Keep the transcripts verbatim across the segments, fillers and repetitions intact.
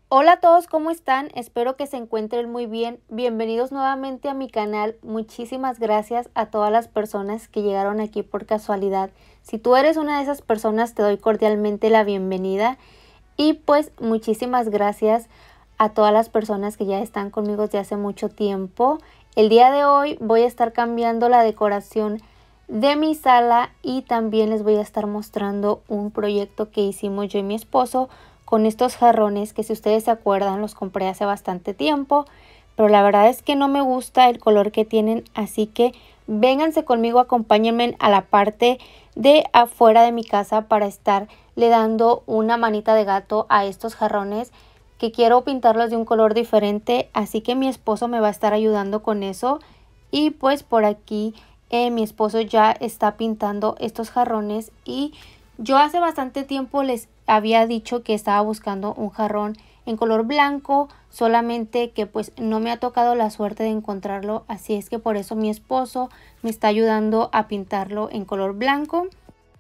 Hola a todos, ¿cómo están? Espero que se encuentren muy bien. Bienvenidos nuevamente a mi canal. Muchísimas gracias a todas las personas que llegaron aquí por casualidad. Si tú eres una de esas personas, te doy cordialmente la bienvenida. Y pues muchísimas gracias a todas las personas que ya están conmigo desde hace mucho tiempo. El día de hoy voy a estar cambiando la decoración de mi sala y también les voy a estar mostrando un proyecto que hicimos yo y mi esposo con estos jarrones que, si ustedes se acuerdan, los compré hace bastante tiempo, pero la verdad es que no me gusta el color que tienen, así que vénganse conmigo, acompáñenme a la parte de afuera de mi casa para estar le dando una manita de gato a estos jarrones que quiero pintarlos de un color diferente, así que mi esposo me va a estar ayudando con eso. Y pues por aquí eh, mi esposo ya está pintando estos jarrones y yo hace bastante tiempo les había dicho que estaba buscando un jarrón en color blanco, solamente que pues no me ha tocado la suerte de encontrarlo, así es que por eso mi esposo me está ayudando a pintarlo en color blanco.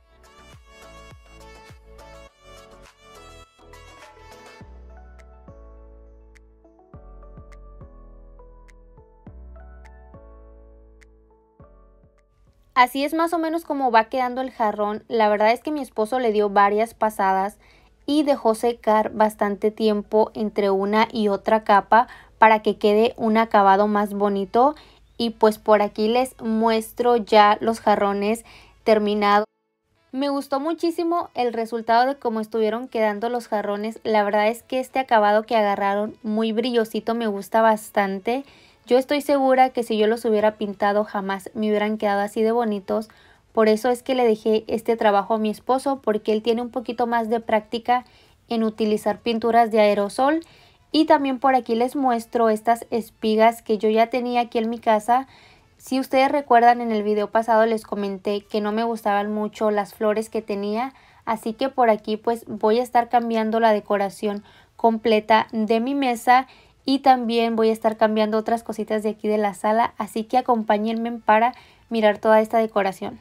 Así es más o menos como va quedando el jarrón. La verdad es que mi esposo le dio varias pasadas y dejó secar bastante tiempo entre una y otra capa para que quede un acabado más bonito. Y pues por aquí les muestro ya los jarrones terminados. Me gustó muchísimo el resultado de cómo estuvieron quedando los jarrones. La verdad es que este acabado que agarraron, muy brillosito, me gusta bastante. Yo estoy segura que si yo los hubiera pintado jamás me hubieran quedado así de bonitos. Por eso es que le dejé este trabajo a mi esposo, porque él tiene un poquito más de práctica en utilizar pinturas de aerosol. Y también por aquí les muestro estas espigas que yo ya tenía aquí en mi casa. Si ustedes recuerdan, en el video pasado les comenté que no me gustaban mucho las flores que tenía, así que por aquí pues voy a estar cambiando la decoración completa de mi mesa y también voy a estar cambiando otras cositas de aquí de la sala, así que acompáñenme para mirar toda esta decoración.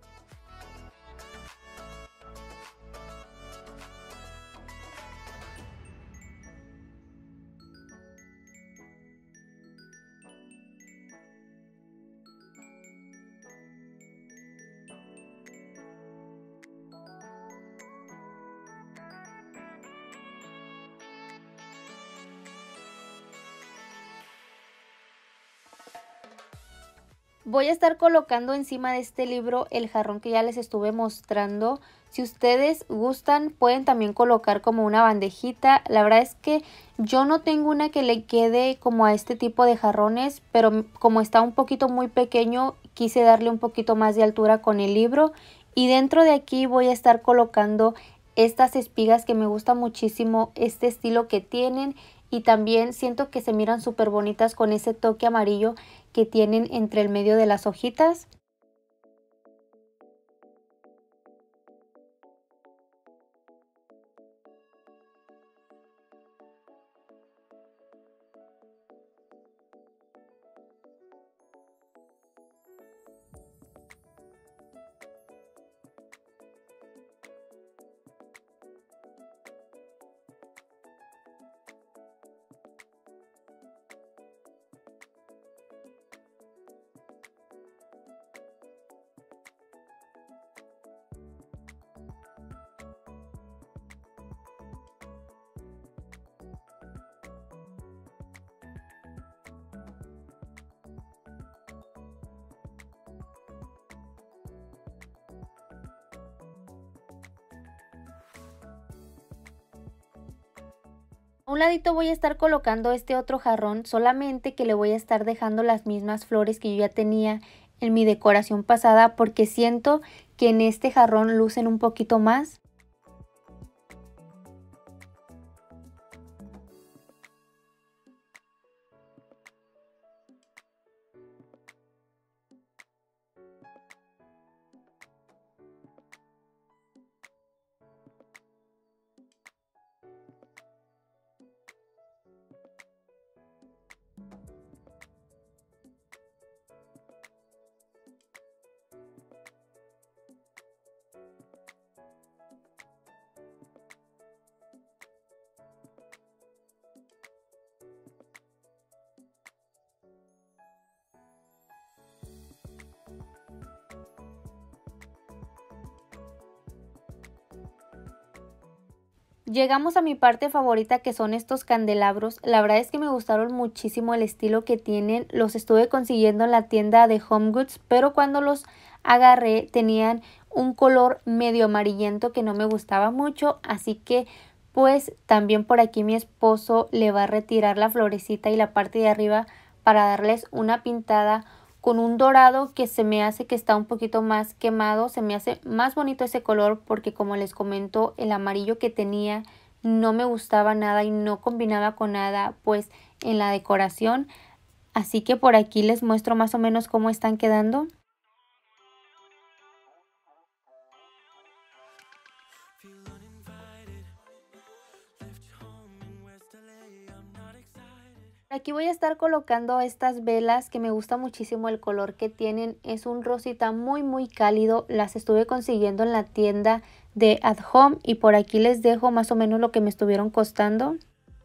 Voy a estar colocando encima de este libro el jarrón que ya les estuve mostrando. Si ustedes gustan, pueden también colocar como una bandejita. La verdad es que yo no tengo una que le quede como a este tipo de jarrones, pero como está un poquito muy pequeño, quise darle un poquito más de altura con el libro. Y dentro de aquí voy a estar colocando estas espigas que me gusta muchísimo este estilo que tienen. Y también siento que se miran súper bonitas con ese toque amarillo que tienen entre el medio de las hojitas. A un ladito voy a estar colocando este otro jarrón, solamente que le voy a estar dejando las mismas flores que yo ya tenía en mi decoración pasada, porque siento que en este jarrón lucen un poquito más. Llegamos a mi parte favorita, que son estos candelabros. La verdad es que me gustaron muchísimo el estilo que tienen. Los estuve consiguiendo en la tienda de Home Goods, pero cuando los agarré tenían un color medio amarillento que no me gustaba mucho, así que pues también por aquí mi esposo le va a retirar la florecita y la parte de arriba para darles una pintada con un dorado que se me hace que está un poquito más quemado. Se me hace más bonito ese color porque, como les comento, el amarillo que tenía no me gustaba nada y no combinaba con nada pues en la decoración. Así que por aquí les muestro más o menos cómo están quedando. Aquí voy a estar colocando estas velas que me gusta muchísimo el color que tienen. Es un rosita muy muy cálido. Las estuve consiguiendo en la tienda de At Home y por aquí les dejo más o menos lo que me estuvieron costando.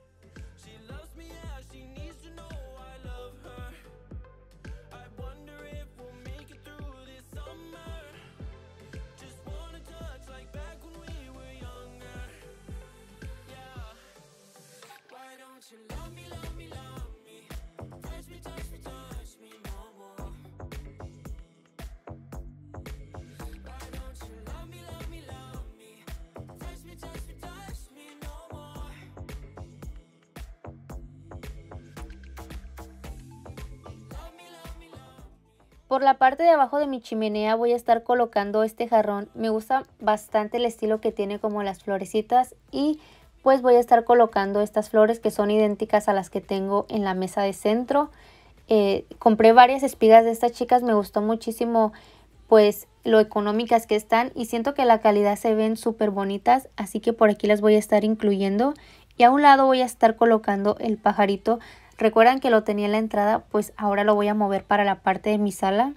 Por la parte de abajo de mi chimenea voy a estar colocando este jarrón. Me gusta bastante el estilo que tiene, como las florecitas, y pues voy a estar colocando estas flores que son idénticas a las que tengo en la mesa de centro. Eh, compré varias espigas de estas chicas, me gustó muchísimo pues lo económicas que están y siento que la calidad se ven súper bonitas, así que por aquí las voy a estar incluyendo. Y a un lado voy a estar colocando el pajarito. Recuerdan que lo tenía en la entrada, pues ahora lo voy a mover para la parte de mi sala.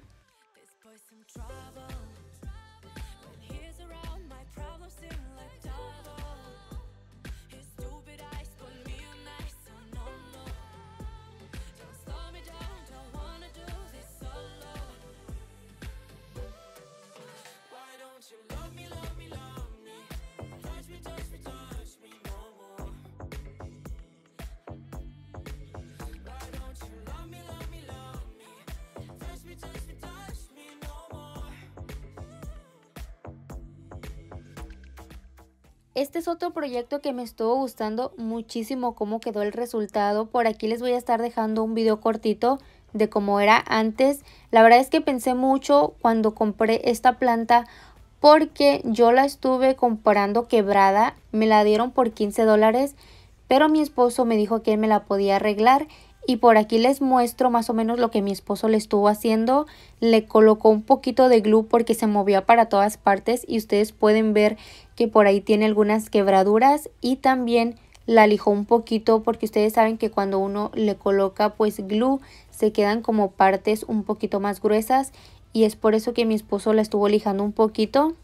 Este es otro proyecto que me estuvo gustando muchísimo cómo quedó el resultado. Por aquí les voy a estar dejando un video cortito de cómo era antes. La verdad es que pensé mucho cuando compré esta planta porque yo la estuve comprando quebrada. Me la dieron por quince dólares, pero mi esposo me dijo que él me la podía arreglar. Y por aquí les muestro más o menos lo que mi esposo le estuvo haciendo. Le colocó un poquito de glue porque se movía para todas partes y ustedes pueden ver que por ahí tiene algunas quebraduras, y también la lijó un poquito porque ustedes saben que cuando uno le coloca pues glue se quedan como partes un poquito más gruesas, y es por eso que mi esposo la estuvo lijando un poquito.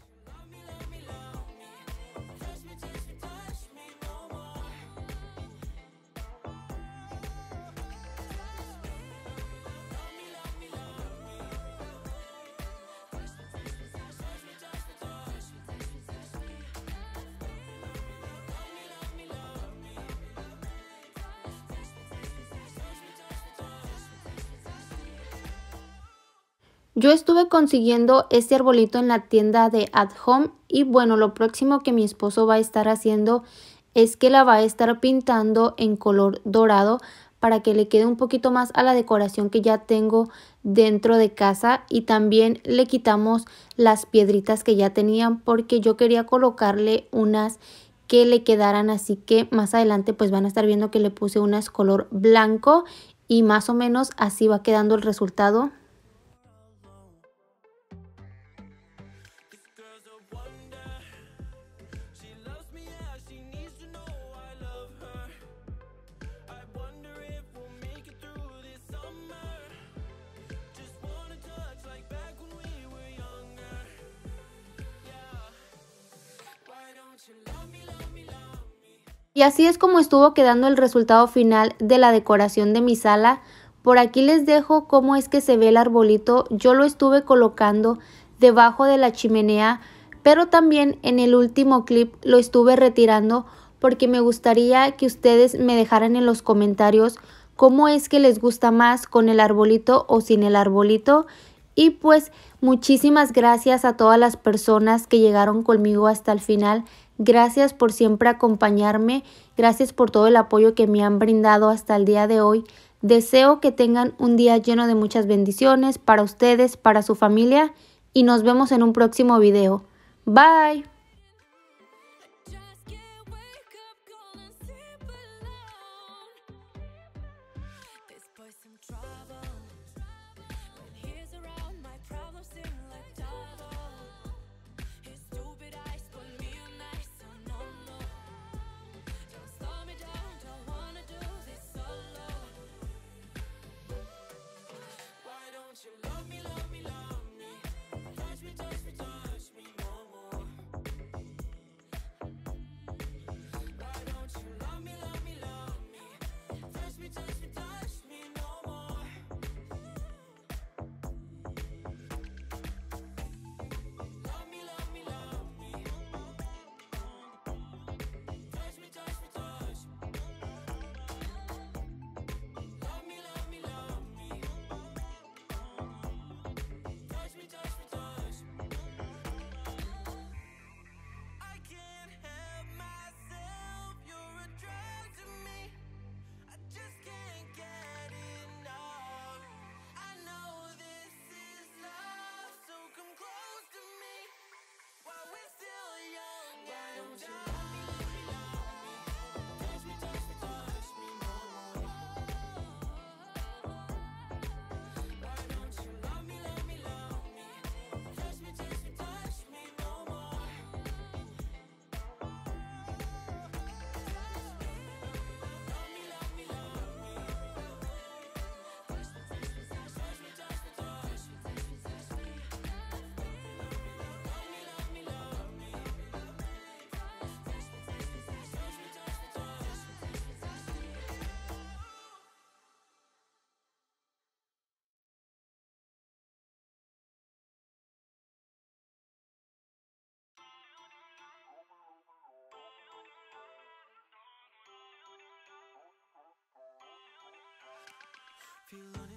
Yo estuve consiguiendo este arbolito en la tienda de At Home y bueno, lo próximo que mi esposo va a estar haciendo es que la va a estar pintando en color dorado para que le quede un poquito más a la decoración que ya tengo dentro de casa, y también le quitamos las piedritas que ya tenían porque yo quería colocarle unas que le quedaran, así que más adelante pues van a estar viendo que le puse unas color blanco y más o menos así va quedando el resultado. Y así es como estuvo quedando el resultado final de la decoración de mi sala. Por aquí les dejo cómo es que se ve el arbolito. Yo lo estuve colocando debajo de la chimenea, pero también en el último clip lo estuve retirando porque me gustaría que ustedes me dejaran en los comentarios cómo es que les gusta más, con el arbolito o sin el arbolito. Y pues muchísimas gracias a todas las personas que llegaron conmigo hasta el final. Gracias por siempre acompañarme, gracias por todo el apoyo que me han brindado hasta el día de hoy. Deseo que tengan un día lleno de muchas bendiciones para ustedes, para su familia, y nos vemos en un próximo video. Bye. Feeling